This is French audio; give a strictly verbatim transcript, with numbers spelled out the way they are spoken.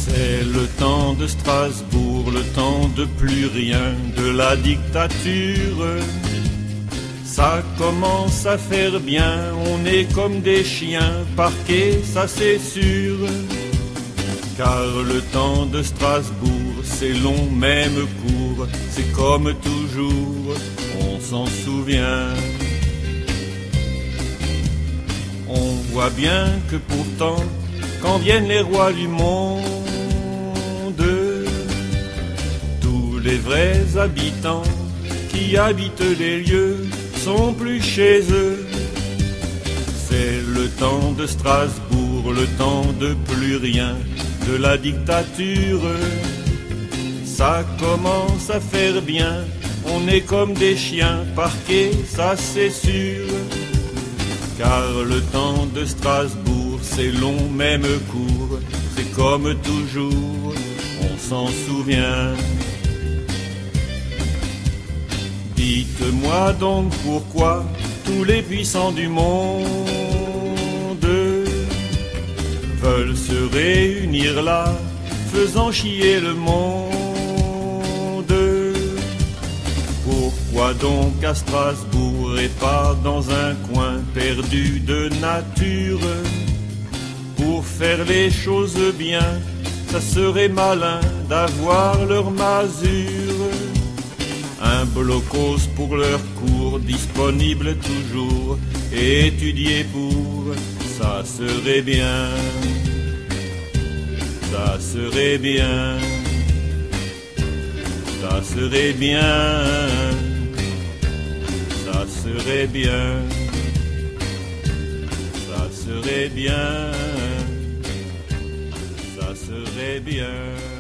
C'est le temps de Strasbourg, le temps de plus rien, de la dictature. Ça commence à faire bien, on est comme des chiens parqués, ça c'est sûr. Car le temps de Strasbourg, c'est long même court, c'est comme toujours, on s'en souvient. On voit bien que pourtant, quand viennent les rois du monde, tous les vrais habitants qui habitent les lieux sont plus chez eux. C'est le temps de Strasbourg, le temps de plus rien, de la dictature. Ça commence à faire bien, on est comme des chiens parqués, ça c'est sûr. Car le temps de Strasbourg, c'est long même court, c'est comme toujours, on s'en souvient. Dites-moi donc pourquoi tous les puissants du monde veulent se réunir là, faisant chier le monde. Pourquoi donc à Strasbourg et pas dans un coin perdu de nature? Pour faire les choses bien, ça serait malin d'avoir leur masure. Un blocos pour leur cours, disponible toujours, et étudié pour, ça serait bien, ça serait bien, ça serait bien, ça serait bien, ça serait bien, ça serait bien.